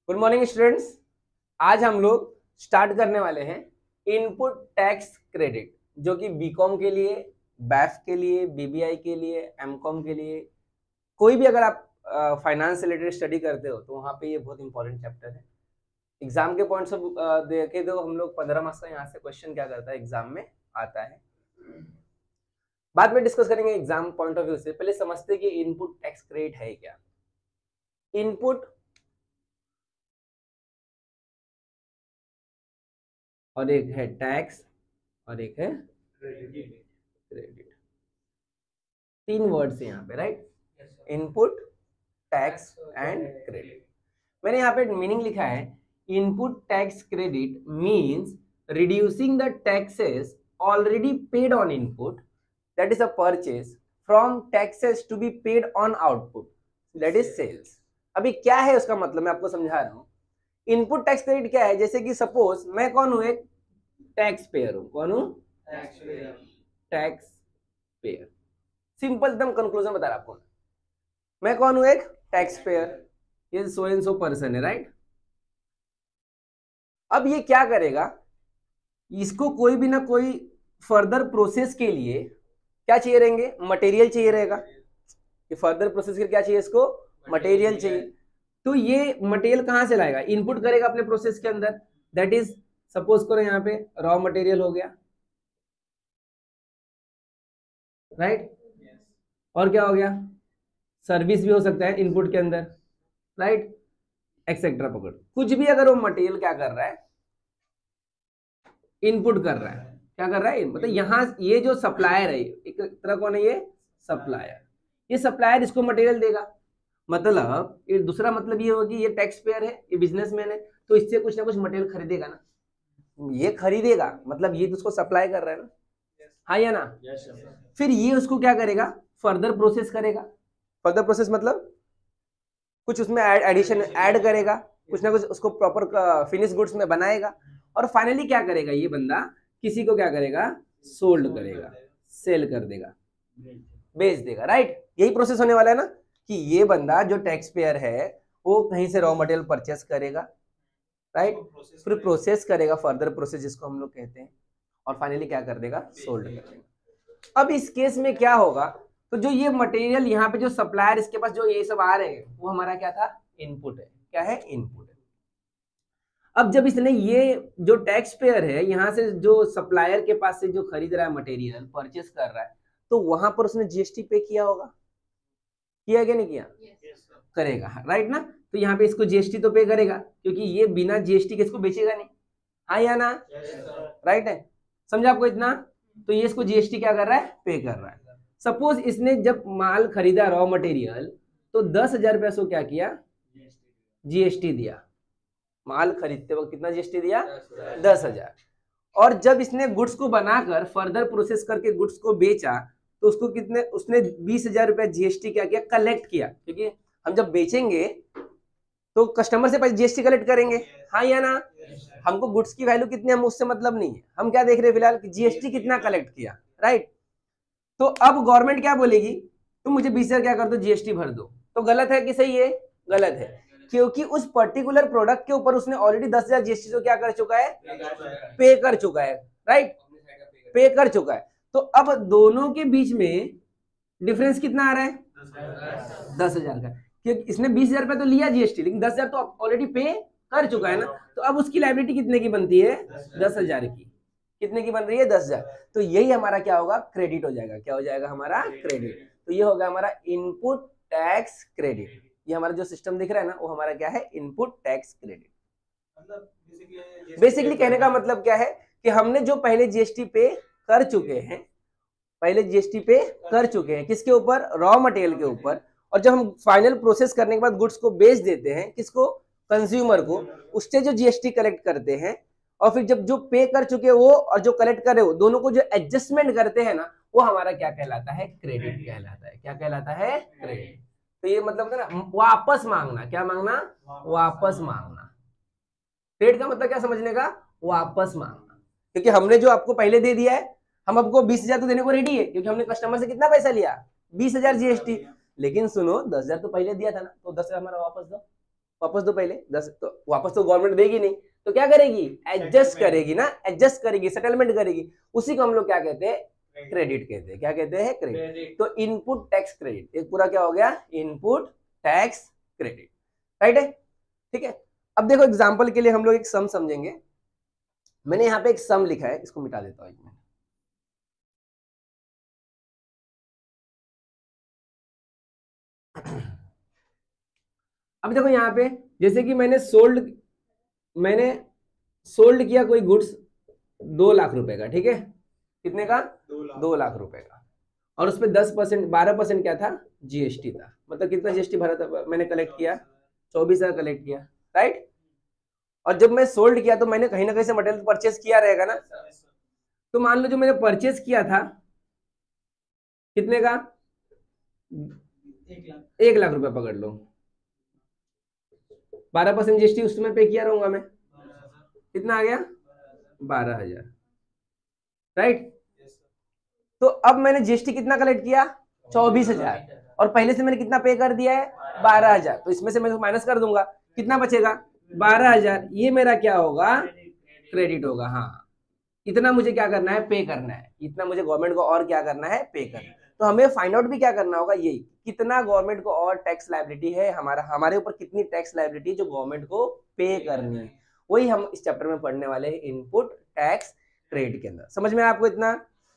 Good morning students. आज हम लोग स्टार्ट करने वाले हैं इनपुट टैक्स क्रेडिट, जो कि बीकॉम के लिए, बैफ के लिए, बीबीआई के लिए, एमकॉम के लिए, कोई भी अगर आप फाइनेंस रिलेटेड स्टडी करते हो तो वहाँ पे ये बहुत इंपॉर्टेंट चैप्टर है। एग्जाम के पॉइंट्स ऑफ देखे तो हम लोग 15 मार्क्स का यहाँ से क्वेश्चन क्या करता है एग्जाम में आता है। बाद में डिस्कस करेंगे एग्जाम पॉइंट ऑफ व्यू से। पहले समझते हैं कि इनपुट टैक्स क्रेडिट है क्या। इनपुट और एक है टैक्स और एक है क्रेडिट। तीन वर्ड्स है यहाँ पे, right? Input, tax and credit. मैंने यहाँ पे मीनिंग लिखा है, input tax credit means reducing the taxes already paid on input, that is a purchase, from taxes to be paid on output, that is sales. अभी क्या है उसका मतलब मैं आपको समझा रहा हूँ। इनपुट टैक्स क्रेडिट क्या है? जैसे कि सपोज मैं कौन हूं? एक टैक्स पेयर हूं। कौन हूं? Tax payer. सिंपल एकदम कंक्लूजन बता रहा आपको। मैं कौन हूं? एक टैक्स पेयर। ये सो एंड सो पर्सन है, राइट? अब ये क्या करेगा, इसको कोई भी ना कोई फर्दर प्रोसेस के लिए क्या चाहिए रहेंगे? मटेरियल चाहिए रहेगा। ये फर्दर प्रोसेस के लिए क्या चाहिए? इसको मटेरियल चाहिए। तो ये मटेरियल कहां से लाएगा? इनपुट करेगा अपने प्रोसेस के अंदर, दैट इज सपोज करो यहाँ पे रॉ मटेरियल हो गया, राइट? और क्या हो गया? सर्विस भी हो सकता है इनपुट के अंदर, राइट? एक्सेट्रा पकड़ कुछ भी। अगर वो मटेरियल क्या कर रहा है? इनपुट कर रहा है। क्या कर रहा है? मतलब यहाँ ये जो सप्लायर है, एक तरह कौन है? ये सप्लायर। ये सप्लायर इसको मटेरियल देगा। मतलब ये दूसरा मतलब ये होगा कि ये टैक्स पेयर है, ये बिजनेसमैन है, तो इससे कुछ ना कुछ मटेरियल खरीदेगा ना। ये खरीदेगा मतलब ये तो उसको सप्लाई कर रहा है ना, हाँ या ना? फिर ये उसको क्या करेगा? फर्दर प्रोसेस करेगा। फर्दर प्रोसेस मतलब कुछ उसमें एडिशन ऐड करेगा, कुछ ना कुछ उसको प्रॉपर फिनिश गुड्स में बनाएगा, और फाइनली क्या करेगा? ये बंदा किसी को क्या करेगा? सोल्ड करेगा, सेल कर देगा, बेच देगा, राइट? यही प्रोसेस होने वाला है ना, कि ये बंदा जो टैक्स पेयर है वो कहीं से रॉ मटेरियल परचेस करेगा, राइट? फिर प्रोसेस करेगा, फर्दर प्रोसेस जिसको हम लोग कहते हैं, और फाइनली क्या कर देगा? सोल्ड कर देगा। अब इस केस में क्या होगा? तो जो ये मटेरियल यहाँ पे जो सप्लायर इसके पास जो ये सब आ रहे हैं वो हमारा क्या था? इनपुट है। क्या है? इनपुट है। अब जब इसने ये जो टैक्स पेयर है यहाँ से जो सप्लायर के पास से जो खरीद रहा है मटेरियल, परचेस कर रहा है, तो वहां पर उसने जीएसटी पे किया होगा। किया क्या नहीं किया? करेगा, राइट ना? तो यहाँ पे इसको जीएसटी तो पे करेगा, क्योंकि ये बिना जीएसटी के इसको बेचेगा नहीं, हाँ या ना? राइट है? समझा आपको इतना? तो ये इसको जीएसटी क्या कर रहा है? पे कर रहा है। सपोज इसने जब माल खरीदा रॉ मटेरियल, तो 10,000 रुपया सो क्या किया? जीएसटी दिया। माल खरीदते वक्त कितना जीएसटी दिया? 10,000। और जब इसने गुड्स को बनाकर फर्दर प्रोसेस करके गुड्स को बेचा, तो उसको कितने? उसने 20,000 रुपया जीएसटी क्या किया? कलेक्ट किया। क्योंकि हम जब बेचेंगे तो कस्टमर से पैसे जीएसटी कलेक्ट करेंगे, हाँ या ना? हमको गुड्स की वैल्यू कितनी, हम उससे मतलब नहीं है, हम क्या देख रहे हैं फिलहाल कि जीएसटी कितना कलेक्ट किया, राइट? तो अब गवर्नमेंट क्या बोलेगी? तुम मुझे 20,000 क्या कर दो? जीएसटी भर दो। तो गलत है कि सही है? गलत है, क्योंकि उस पर्टिकुलर प्रोडक्ट के ऊपर उसने ऑलरेडी 10,000 जीएसटी तो क्या कर चुका है? पे कर चुका है, राइट? पे कर चुका है। तो अब दोनों के बीच में डिफरेंस कितना आ रहा है? 10,000 का। क्योंकि इसने 20,000 रुपया तो लिया जीएसटी, लेकिन 10,000 तो ऑलरेडी पे कर चुका है ना। तो अब उसकी लायबिलिटी कितने की बनती है? 10,000 की। कितने की बन रही है? 10,000। तो यही हमारा क्या होगा? क्रेडिट हो जाएगा। क्या हो जाएगा? हमारा क्रेडिट। तो ये होगा हमारा इनपुट टैक्स क्रेडिट। ये हमारा जो सिस्टम दिख रहा है ना, वो हमारा क्या है? Input tax credit. बेसिकली कहने का मतलब क्या है कि हमने जो पहले जीएसटी पे कर चुके हैं, किसके ऊपर? रॉ मटेरियल के ऊपर। और जब हम फाइनल प्रोसेस करने के बाद गुड्स को बेच देते हैं, किसको? कंज्यूमर को। उससे जो जीएसटी कलेक्ट करते हैं, और फिर जब जो पे कर चुके वो और जो कलेक्ट करे वो दोनों को जो एडजस्टमेंट करते हैं ना, वो हमारा क्या कहलाता है? क्रेडिट कहलाता है। क्या कहलाता है? क्रेडिट। तो ये मतलब ना वापस मांगना। क्या मांगना? वापस मांगना। क्रेडिट का मतलब क्या समझने का? वापस मांगना। क्योंकि हमने जो आपको पहले दे दिया है, हम आपको 20,000 तो देने को रेडी है, क्योंकि हमने कस्टमर से कितना पैसा लिया? 20,000 जीएसटी। लेकिन सुनो, 10,000 तो पहले दिया था ना, तो 10,000 हमारा वापस दो। वापस दो पहले 10, तो वापस तो गवर्नमेंट देगी नहीं, तो क्या करेगी, एडजस्ट करेगी ना, एडजस्ट करेगी, सेटलमेंट करेगी, उसी को हम लोग क्या कहते हैं, क्रेडिट कहते हैं। क्या कहते हैं, क्रेडिट। तो इनपुट टैक्स क्रेडिट, एक पूरा क्या हो गया, इनपुट टैक्स क्रेडिट, राइट है, ठीक है। अब देखो एग्जांपल के लिए हम लोग एक सम समझेंगे। मैंने यहाँ पे एक सम लिखा है, इसको मिटा देता हूँ एक मिनट। अब देखो यहाँ पे जैसे कि मैंने सोल्ड किया कोई गुड्स 2 लाख रुपए का, ठीक है, कितने का, 2 लाख रुपए का, और उस पर 10% 12% क्या था, जीएसटी था। मतलब कितना जीएसटी भरा था मैंने, कलेक्ट किया 24,000 कलेक्ट किया, राइट। और जब मैं सोल्ड किया तो मैंने कहीं ना कहीं से मटेरियल परचेस किया रहेगा ना। तो मान लो जो मैंने परचेस किया था कितने का, 1 लाख रुपए पकड़ लो, 12% जीएसटी उसमें पे किया रहूंगा मैं, कितना आ गया, 12,000, राइट। तो अब मैंने जीएसटी कितना कलेक्ट किया, 24,000, और पहले से मैंने कितना पे कर दिया है, 12,000। तो इसमें से मैं माइनस कर दूंगा, कितना बचेगा, 12,000। ये मेरा क्या होगा, क्रेडिट होगा। हाँ, इतना मुझे क्या करना है, पे करना है, इतना मुझे गवर्नमेंट को और क्या करना है, पे करना है। तो हमें फाइंड आउट भी क्या करना होगा, यही कितना गवर्नमेंट को और टैक्स लायबिलिटी है, हमारे ऊपर कितनी टैक्स लायबिलिटी जो गवर्नमेंट को पे करनी है, वही हम इस चैप्टर में पढ़ने वाले हैं, इनपुट टैक्स क्रेडिट के अंदर। समझ में आपको इतना।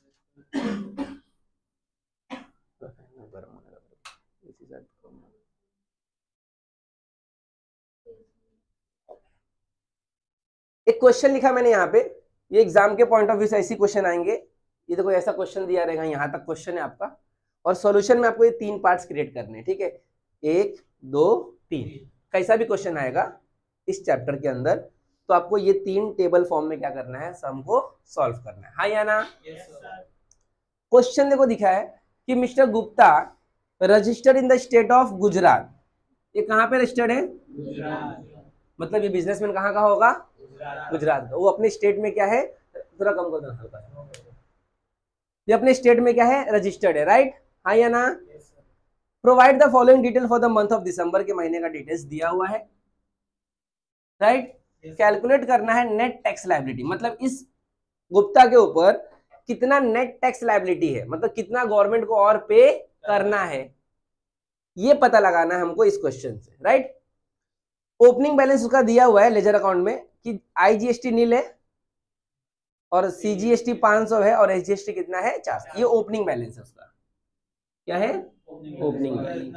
एक क्वेश्चन लिखा मैंने यहाँ पे, ये एग्जाम के पॉइंट ऑफ व्यू से ऐसी क्वेश्चन आएंगे। ये देखो ऐसा क्वेश्चन दिया रहेगा, यहाँ तक क्वेश्चन है आपका, और सॉल्यूशन में आपको ये 3 पार्ट्स क्रिएट करने हैं, ठीक है, 1 2 3। कैसा भी क्वेश्चन आएगा इस चैप्टर के अंदर, तो आपको ये 3 टेबल फॉर्म में क्या करना है, सम को सॉल्व करना है, हाँ या ना। क्वेश्चन देखो दिखा है कि Mr Gupta registered in the state of Gujarat. ये कहाँ पे रजिस्टर्ड है, गुजरात। मतलब ये बिजनेसमैन कहाँ का होगा, गुजरात का। वो अपने स्टेट में क्या है, थोड़ा कम कर दो हल्का, ये अपने स्टेट में क्या है, रजिस्टर्ड है, राइट, हाँ या ना। Provide the following detail for the month of December के महीने का डिटेल्स दिया हुआ है, राइट। कैलकुलेट करना है नेट टैक्स लायबिलिटी, मतलब इस गुप्ता के ऊपर कितना नेट टैक्स लायबिलिटी है, मतलब कितना गवर्नमेंट को और पे करना है, ये पता लगाना है हमको इस क्वेश्चन से, राइट। ओपनिंग बैलेंस उसका दिया हुआ है लेजर अकाउंट में कि आईजीएसटी नील है और सीजीएसटी 500 है और एसजीएसटी कितना है, 400। ये ओपनिंग बैलेंस है उसका, क्या है, ओपनिंग बैलेंस।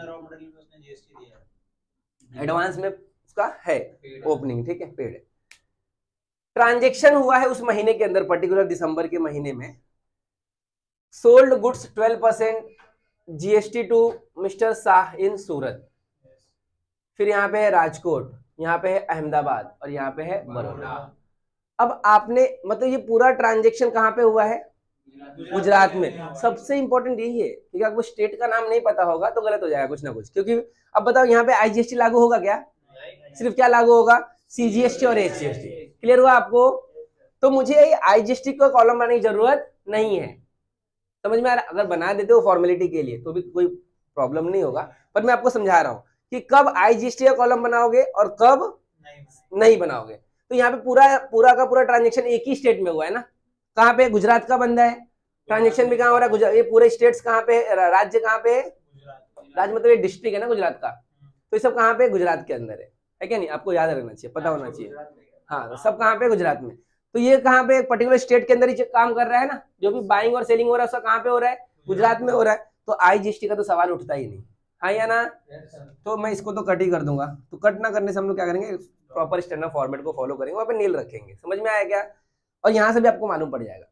एडवांस में उसका है ओपनिंग, ठीक है, पेड है। ट्रांजेक्शन हुआ है उस महीने के अंदर, पर्टिकुलर दिसंबर के महीने में। Sold goods 12% GST to Mr Shah in Surat. फिर यहाँ पे है राजकोट, यहाँ पे है अहमदाबाद और यहाँ पे है बड़ौदा। अब आपने मतलब ये पूरा ट्रांजेक्शन कहाँ पे हुआ है, गुजरात में। सबसे इंपॉर्टेंट यही है कि आपको स्टेट का नाम नहीं पता होगा तो गलत हो जाएगा कुछ ना कुछ, क्योंकि अब बताओ यहाँ पे आईजीएसटी लागू होगा क्या, सिर्फ क्या लागू होगा, सीजीएसटी और एसजीएसटी। क्लियर हुआ आपको। तो मुझे आईजीएसटी को कॉलम बनाने की जरूरत नहीं है, समझ में आ रहा। अगर बना देते हो फॉर्मेलिटी के लिए तो भी कोई प्रॉब्लम नहीं होगा, पर मैं आपको समझा रहा हूँ कि कब आईजीएसटी का कॉलम बनाओगे और कब नहीं बनाओगे। तो यहाँ पे पूरा का पूरा ट्रांजेक्शन एक ही स्टेट में हुआ है ना, कहाँ पे, गुजरात का बंदा है। ट्रांजेक्शन भी कहाँ हो रहा है, गुजरात। ये पूरे स्टेट्स कहाँ पे, राज्य कहाँ पे है, राज्य मतलब ये डिस्ट्रिक्ट है ना गुजरात का, तो ये सब कहाँ पे, गुजरात के अंदर है क्या नहीं, आपको याद रखना चाहिए, पता होना चाहिए। हाँ, सब कहाँ पे, गुजरात में। तो ये कहाँ पे, पर्टिकुलर स्टेट के अंदर ही काम कर रहा है ना, जो भी बाइंग और सेलिंग हो रहा है उसका कहाँ पे हो रहा है, गुजरात में हो रहा है। तो आईजीएसटी का तो सवाल उठता ही नहीं, हाँ या ना। तो मैं इसको तो कट ही कर दूंगा। तो कट ना करने से हम लोग क्या करेंगे, प्रॉपर स्टैंडर्ड फॉर्मेट को फॉलो करेंगे, वहां पे नील रखेंगे। समझ में आया क्या, और यहां से भी आपको मालूम पड़ जाएगा।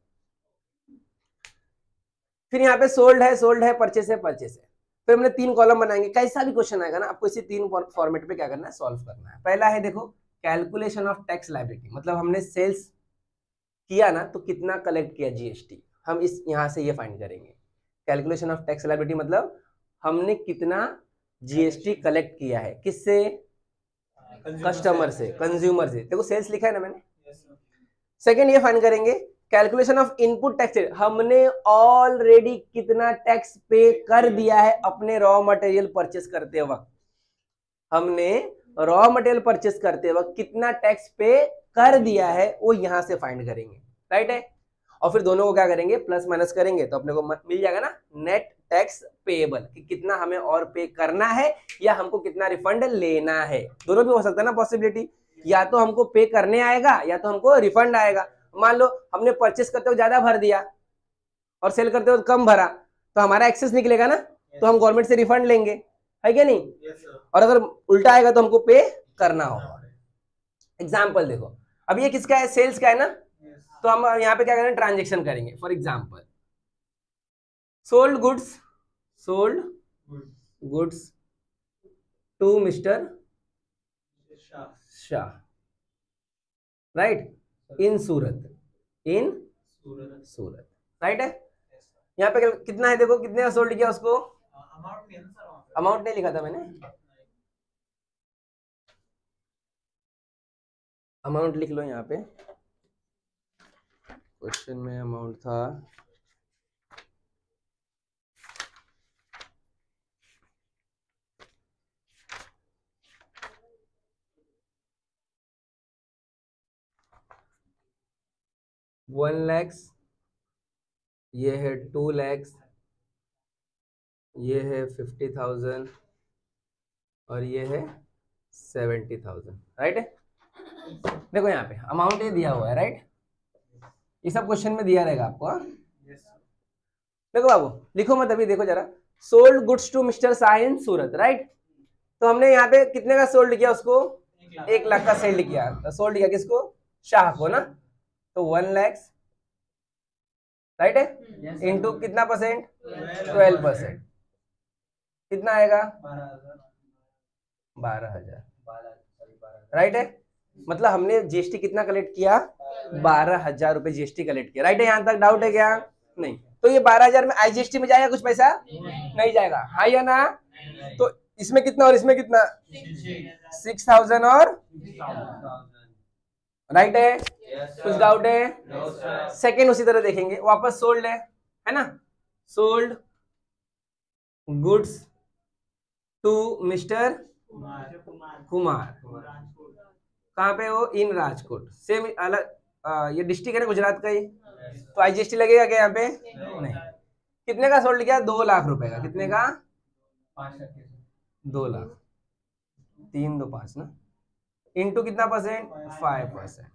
फिर यहाँ पे सोल्ड है, परचेस है, परचेस है। फिर हमने 3 कॉलम बनाएंगे। कैसा भी क्वेश्चन आएगा ना, आपको इसी 3 फॉर्मेट पे क्या करना है, सॉल्व करना है। पहला है देखो, कैलकुलेशन ऑफ टैक्स लायबिलिटी, मतलब हमने सेल्स किया ना तो कितना कलेक्ट किया जीएसटी, हम इस यहां से ये फाइंड करेंगे। कैलकुलेशन ऑफ टैक्स लायबिलिटी मतलब हमने कितना जीएसटी कलेक्ट किया है, किससे, कस्टमर से, कंज्यूमर से। देखो सेल्स लिखा है ना मैंने। सेकंड ये फाइंड करेंगे कैलकुलेशन ऑफ इनपुट टैक्स, हमने ऑलरेडी कितना टैक्स पे कर दिया है अपने रॉ मटेरियल परचेस करते वक्त, हमने रॉ मटेरियल परचेस करते वक्त कितना टैक्स पे कर दिया है वो यहां से फाइंड करेंगे, राइट है। और फिर दोनों को क्या करेंगे, प्लस माइनस करेंगे तो अपने को मिल जाएगा ना नेट टैक्स पेएबल, कि कितना हमें और पे करना है या हमको कितना रिफंड लेना है। दोनों भी हो सकता है ना पॉसिबिलिटी, या तो हमको पे करने आएगा या तो हमको रिफंड आएगा। मान लो हमने परचेस करते हुए ज्यादा भर दिया और सेल करते हुए कम भरा, तो हमारा एक्सेस निकलेगा ना, तो हम गवर्नमेंट से रिफंड लेंगे, है क्या नहीं। और अगर उल्टा आएगा तो हमको पे करना होगा। एग्जाम्पल देखो, अब ये किसका है, सेल्स का है ना, तो हम यहाँ पे क्या करेंगे, ट्रांजेक्शन करेंगे। For example sold goods to Mr Shah, right, in Surat, right है। यहाँ पे कितना है देखो, कितने का सोल्ड किया उसको, अमाउंट नहीं लिखा था मैंने, अमाउंट लिख लो यहाँ पे, क्वेश्चन में अमाउंट था 1 लाख, ये है 2 लाख, ये है 50,000 और ये है 70,000, राइट है। देखो यहाँ पे अमाउंट ये दिया हुआ है, राइट, ये सब क्वेश्चन में दिया रहेगा आपको, हाँ? देखो बाबू लिखो मत अभी, देखो जरा, sold goods to Mr Shah in Surat, right. तो हमने यहाँ पे कितने का सोल्ड किया उसको, 1 लाख का सेल्ड किया, तो सोल्ड किया किसको, शाह को ना, तो 1 लाख, राइट है, इनटू कितना परसेंट, 12%, कितना आएगा 12,000, राइट है। मतलब हमने जीएसटी कितना कलेक्ट किया, 12,000 रुपए जीएसटी कलेक्ट किया, राइट है। यहाँ तक डाउट है क्या, नहीं। तो ये 12,000 में आईजीएसटी में जाएगा कुछ पैसा, नहीं जाएगा, हाँ या ना। तो इसमें कितना और इसमें कितना, 6,000 और, राइट है। कुछ डाउट है, सेकेंड उसी तरह देखेंगे, वापस सोल्ड है ना, sold goods to Mr Kumar, कहाँ पे हो, इन राजकोट, सेम अलग, ये डिस्ट्रिक्ट है ना गुजरात का ही, तो आईजीएसटी लगेगा क्या यहाँ पे, नहीं। कितने का सोल्ड किया, 2 लाख रुपए का, कितने का, 2 लाख, 3 2 5 ना, इनटू कितना परसेंट, 5%,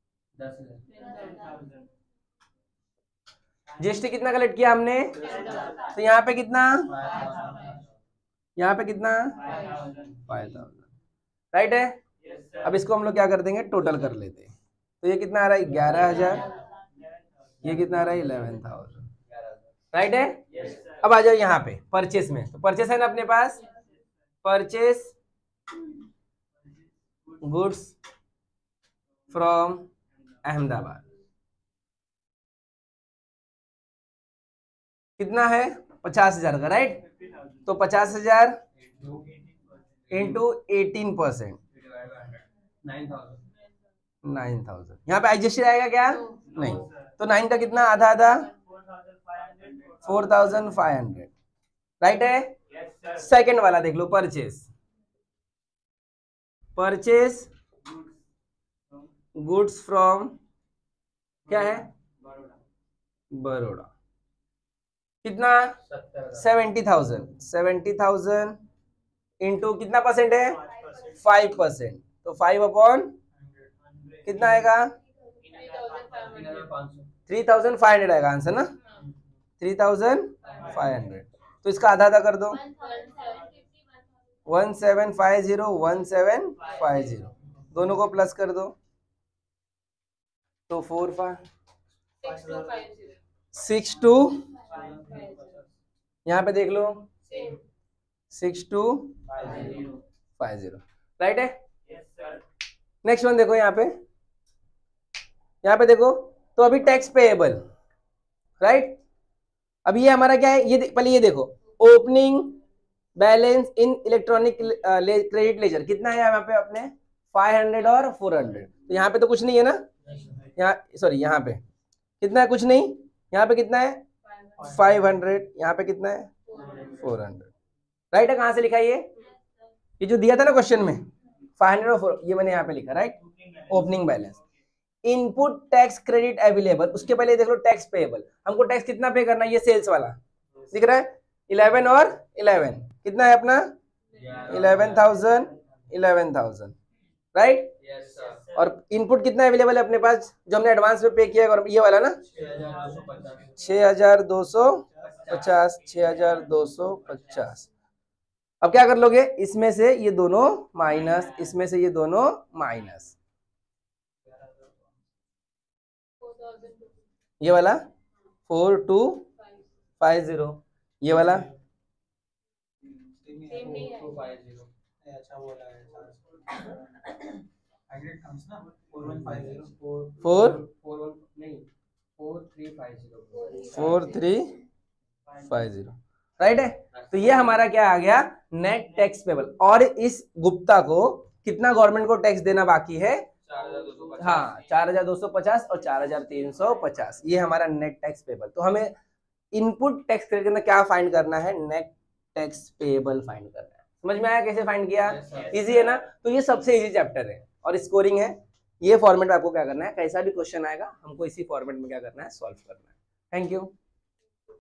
जीएसटी कितना कलेक्ट किया हमने, तो यहाँ पे कितना, यहाँ पे कितना, 5,000, राइट है। अब इसको हम लोग क्या कर देंगे, टोटल कर लेते हैं, तो ये कितना आ रहा है, 11,000, ये कितना आ रहा है, 11,000, राइट है। अब आ जाओ यहाँ पे परचेस में, तो परचेस है ना अपने पास, परचेस गुड्स फ्रॉम अहमदाबाद, कितना है, 50,000 का, राइट। तो 50,000 इंटू 18%, 9,000, यहाँ पे आईजीएसटी आएगा क्या, नहीं। तो 9 का कितना, आधा आधा, 4,500, राइट है। सेकंड वाला देख लो, परचेस गुड्स फ्रॉम, क्या है, बड़ौदा, कितना, 70,000 इंटू कितना परसेंट है, 5%, तो 5 कितना आएगा, 3,500 आएगा आंसर ना, 3,500। तो इसका आधा आधा कर दो, 1750 दोनों को प्लस कर दो, तो 62, यहाँ पे देख लो 6250, राइट है। नेक्स्ट वन देखो, यहाँ पे देखो, तो अभी टैक्स पेएबल, राइट। अब ये हमारा क्या है, ये पहले ये देखो, opening balance in electronic credit ledger कितना है यहाँ पे अपने, 500 और 400, तो यहाँ पे तो कुछ नहीं है ना, यहाँ सॉरी यहाँ पे कितना है, कुछ नहीं, यहाँ पे कितना है 500, यहाँ पे कितना है 400, राइट है। कहाँ से लिखा ये जो दिया था ना क्वेश्चन में, 504 ये मैंने यहाँ पे लिखा right, opening balance. Input tax credit available, उसके पहले देख लो टैक्स पेएबल, हमको टैक्स कितना पे करना है, ये सेल्स वाला दिख रहा है 11 और 11 कितना है अपना 11,000 राइट। और इनपुट कितना अवेलेबल है अपने पास जो हमने एडवांस में पे किया, और ये वाला ना 6,250। अब क्या कर लोगे, इसमें से ये दोनों माइनस, इसमें से ये दोनों माइनस, ये वाला 4250, ये वाला 4350 राइट है। तो ये हमारा क्या आ गया, नेट टैक्स पेबल। और इस गुप्ता को कितना गवर्नमेंट को टैक्स देना बाकी है, 4,250 और 4,350, ये हमारा नेट टैक्स पेबल। तो हमें इनपुट टैक्स के अंदर क्या फाइंड करना है, नेट टैक्स पेबल फाइंड करना है। समझ में आया कैसे फाइंड किया, इजी है ना। तो ये सबसे इजी चैप्टर है और स्कोरिंग है। ये फॉर्मेट में आपको क्या करना है, कैसा भी क्वेश्चन आएगा हमको इसी फॉर्मेट में क्या करना है, सॉल्व करना है। Thank you.